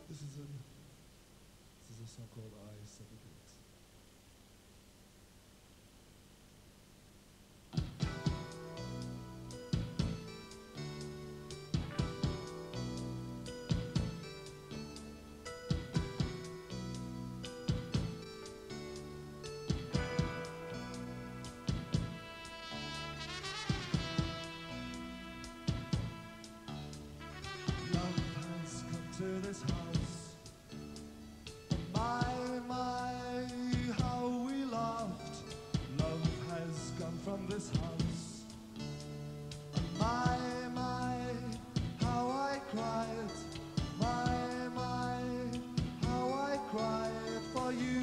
This is a song called I Suffocate. Love has come to this house. My, how we laughed. Love has gone from this house. My, how I cried. My, how I cried for you.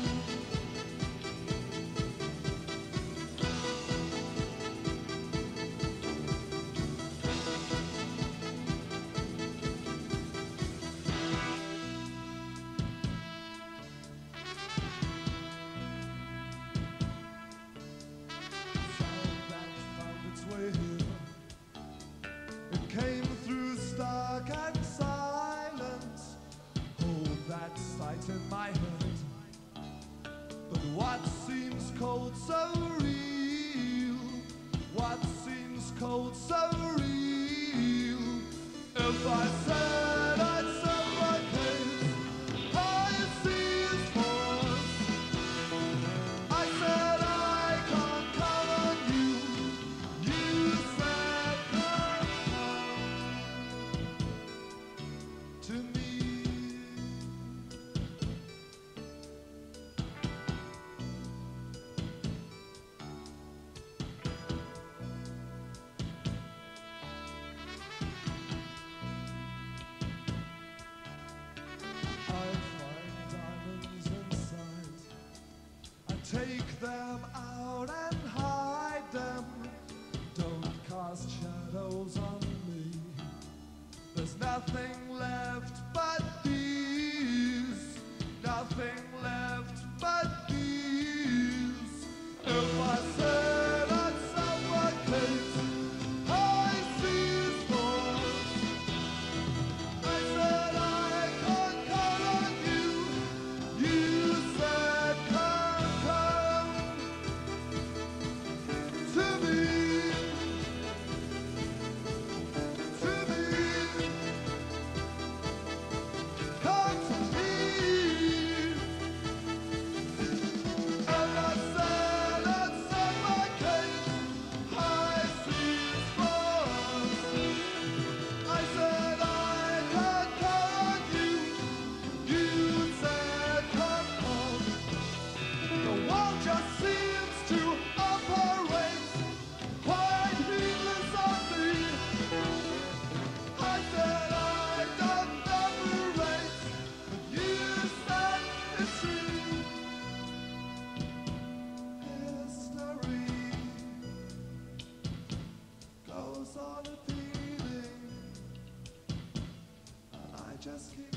It came through stark and silent. Hold that sight in my head. But what seems cold so real? What seems cold so real? If I said I'd suffocate, I see his force. I said I can't count on you. You said come to me. I find diamonds inside. I take them out and hide them. Don't cast shadows on me. There's nothing left but these. Nothing left but these. If I said I'd suffocate, I see his force. I said I can't count on you. You said come to me. To me. Come to me. And I said I'd suffocate. I see his force. I said I can't count on you. You said come home. The world just seems to operate quite heedless of me. I said I don't operate, but you said it's true. History goes on repeating, and I just keep